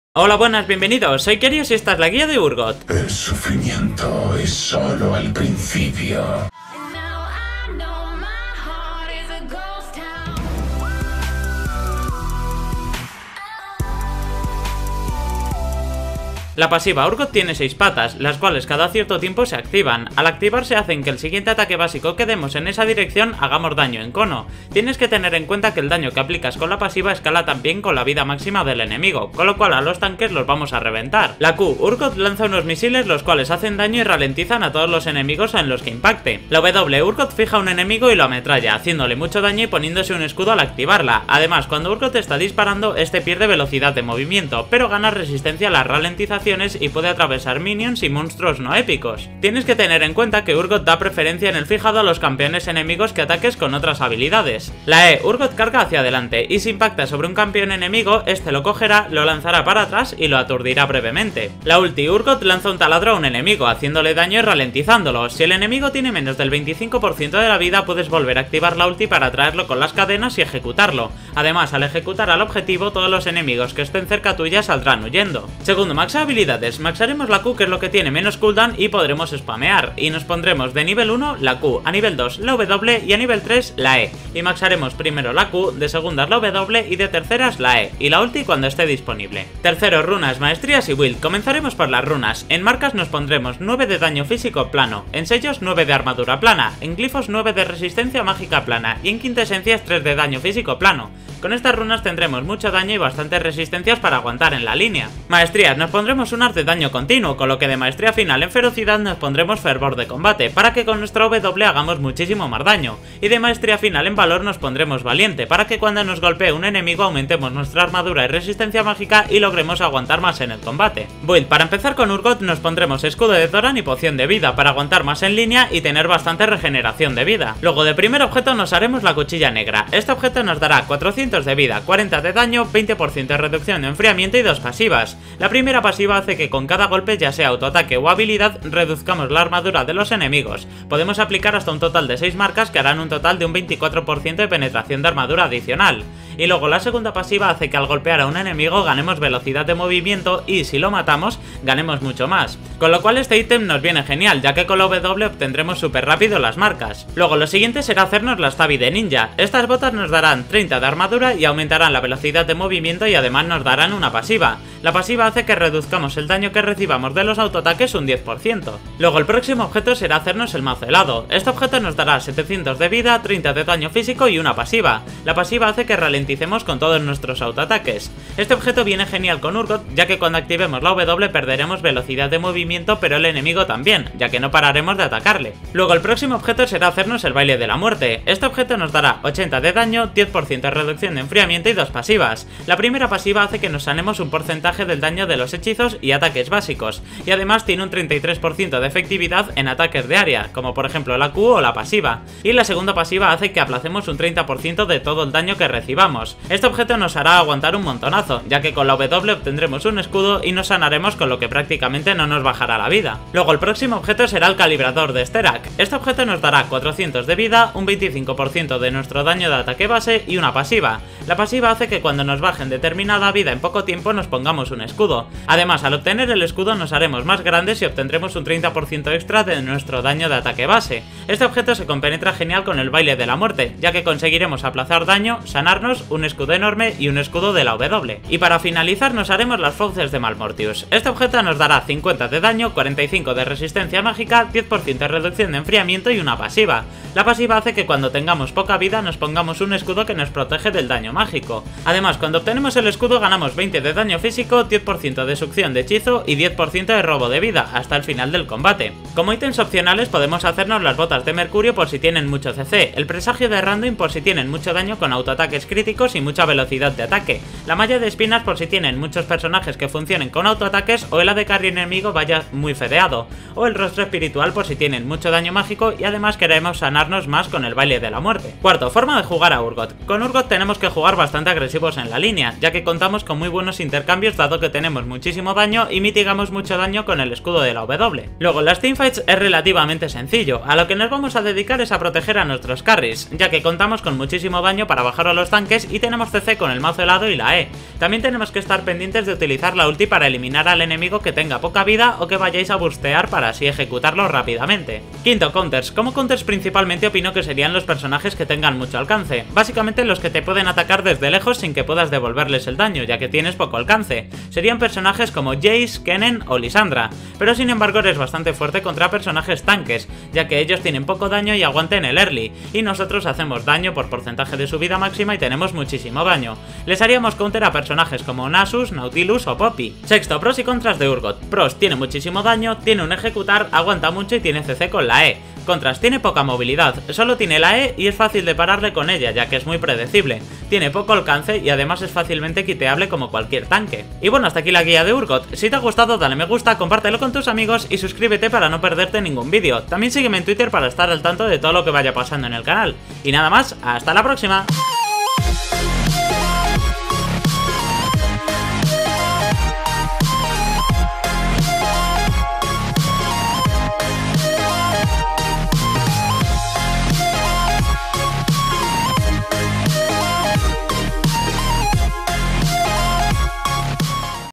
Hola, buenas, bienvenidos, soy Kerios y esta es la guía de Urgot. El sufrimiento es solo el principio. La pasiva Urgot tiene 6 patas, las cuales cada cierto tiempo se activan. Al activarse hacen que el siguiente ataque básico que demos en esa dirección hagamos daño en cono. Tienes que tener en cuenta que el daño que aplicas con la pasiva escala también con la vida máxima del enemigo, con lo cual a los tanques los vamos a reventar. La Q, Urgot lanza unos misiles los cuales hacen daño y ralentizan a todos los enemigos en los que impacte. La W, Urgot fija a un enemigo y lo ametralla, haciéndole mucho daño y poniéndose un escudo al activarla. Además, cuando Urgot está disparando, este pierde velocidad de movimiento, pero gana resistencia a la ralentización y puede atravesar minions y monstruos no épicos. Tienes que tener en cuenta que Urgot da preferencia en el fijado a los campeones enemigos que ataques con otras habilidades. La E, Urgot carga hacia adelante y si impacta sobre un campeón enemigo, este lo cogerá, lo lanzará para atrás y lo aturdirá brevemente. La ulti, Urgot lanza un taladro a un enemigo, haciéndole daño y ralentizándolo. Si el enemigo tiene menos del 25% de la vida, puedes volver a activar la ulti para atraerlo con las cadenas y ejecutarlo. Además, al ejecutar al objetivo, todos los enemigos que estén cerca tuya saldrán huyendo. Segundo, max habilidades. Maxaremos la Q, que es lo que tiene menos cooldown, y podremos spamear. Y nos pondremos de nivel 1 la Q, a nivel 2 la W y a nivel 3 la E. Y maxaremos primero la Q, de segundas la W y de terceras la E. Y la ulti cuando esté disponible. Tercero, runas, maestrías y build. Comenzaremos por las runas. En marcas nos pondremos 9 de daño físico plano. En sellos 9 de armadura plana. En glifos 9 de resistencia mágica plana. Y en quintesencias 3 de daño físico plano. Con estas runas tendremos mucho daño y bastantes resistencias para aguantar en la línea. Maestrías, nos pondremos unas de daño continuo, con lo que de maestría final en ferocidad nos pondremos fervor de combate, para que con nuestra W hagamos muchísimo más daño. Y de maestría final en valor nos pondremos valiente, para que cuando nos golpee un enemigo aumentemos nuestra armadura y resistencia mágica y logremos aguantar más en el combate. Build, para empezar con Urgot nos pondremos escudo de Thoran y poción de vida, para aguantar más en línea y tener bastante regeneración de vida. Luego de primer objeto nos haremos la cuchilla negra. Este objeto nos dará 400 de vida, 40 de daño, 20% de reducción de enfriamiento y 2 pasivas. La primera pasiva hace que con cada golpe, ya sea autoataque o habilidad, reduzcamos la armadura de los enemigos. Podemos aplicar hasta un total de 6 marcas que harán un total de un 24% de penetración de armadura adicional. Y luego la segunda pasiva hace que al golpear a un enemigo ganemos velocidad de movimiento y si lo matamos, ganemos mucho más. Con lo cual este ítem nos viene genial, ya que con la W obtendremos súper rápido las marcas. Luego lo siguiente será hacernos las Tabi de ninja. Estas botas nos darán 30 de armadura y aumentarán la velocidad de movimiento y además nos darán una pasiva. La pasiva hace que reduzcamos el daño que recibamos de los autoataques un 10%. Luego el próximo objeto será hacernos el mazo helado. Este objeto nos dará 700 de vida, 30 de daño físico y una pasiva. La pasiva hace que ralenticemos con todos nuestros autoataques. Este objeto viene genial con Urgot, ya que cuando activemos la W perderemos velocidad de movimiento, pero el enemigo también, ya que no pararemos de atacarle. Luego el próximo objeto será hacernos el baile de la muerte. Este objeto nos dará 80 de daño, 10% de reducción de enfriamiento y 2 pasivas. La primera pasiva hace que nos sanemos un porcentaje del daño de los hechizos y ataques básicos, y además tiene un 33% de efectividad en ataques de área, como por ejemplo la Q o la pasiva. Y la segunda pasiva hace que aplacemos un 30% de todo el daño que recibamos. Este objeto nos hará aguantar un montonazo, ya que con la W obtendremos un escudo y nos sanaremos, con lo que prácticamente no nos bajará la vida. Luego el próximo objeto será el calibrador de Sterak. Este objeto nos dará 400 de vida, un 25% de nuestro daño de ataque base y una pasiva. La pasiva hace que cuando nos bajen determinada vida en poco tiempo nos pongamos un escudo. Además, al obtener el escudo nos haremos más grandes y obtendremos un 30% extra de nuestro daño de ataque base. Este objeto se compenetra genial con el baile de la muerte, ya que conseguiremos aplazar daño, sanarnos, un escudo enorme y un escudo de la W. Y para finalizar nos haremos las fauces de Malmortius. Este objeto nos dará 50 de daño, 45 de resistencia mágica, 10% de reducción de enfriamiento y una pasiva. La pasiva hace que cuando tengamos poca vida nos pongamos un escudo que nos protege del daño mágico. Además, cuando obtenemos el escudo ganamos 20 de daño físico, 10% de succión de hechizo y 10% de robo de vida hasta el final del combate. Como ítems opcionales podemos hacernos las botas de mercurio por si tienen mucho CC, el presagio de Randuin por si tienen mucho daño con autoataques críticos y mucha velocidad de ataque, la malla de espinas por si tienen muchos personajes que funcionen con autoataques o el AD carry enemigo vaya muy fedeado, o el rostro espiritual por si tienen mucho daño mágico y además queremos sanarnos más con el baile de la muerte. Cuarto, forma de jugar a Urgot. Con Urgot tenemos que jugar bastante agresivos en la línea, ya que contamos con muy buenos intercambios dado que tenemos muchísimo daño y mitigamos mucho daño con el escudo de la W. Luego, las teamfights es relativamente sencillo, a lo que nos vamos a dedicar es a proteger a nuestros carries, ya que contamos con muchísimo daño para bajar a los tanques tanques y tenemos CC con el mazo helado y la E. También tenemos que estar pendientes de utilizar la ulti para eliminar al enemigo que tenga poca vida o que vayáis a burstear para así ejecutarlo rápidamente. Quinto, counters. Como counters principalmente opino que serían los personajes que tengan mucho alcance, básicamente los que te pueden atacar desde lejos sin que puedas devolverles el daño, ya que tienes poco alcance. Serían personajes como Jace, Kennen o Lissandra, pero sin embargo eres bastante fuerte contra personajes tanques, ya que ellos tienen poco daño y aguante en el early, y nosotros hacemos daño por porcentaje de su vida máxima y tenemos muchísimo daño. Les haríamos counter a personajes como Nasus, Nautilus o Poppy. Sexto, pros y contras de Urgot. Pros, tiene muchísimo daño, tiene un ejecutar, aguanta mucho y tiene CC con la E. Contras, tiene poca movilidad, solo tiene la E y es fácil de pararle con ella, ya que es muy predecible. Tiene poco alcance y además es fácilmente quiteable como cualquier tanque. Y bueno, hasta aquí la guía de Urgot. Si te ha gustado, dale me gusta, compártelo con tus amigos y suscríbete para no perderte ningún vídeo. También sígueme en Twitter para estar al tanto de todo lo que vaya pasando en el canal. Y nada más, hasta la próxima.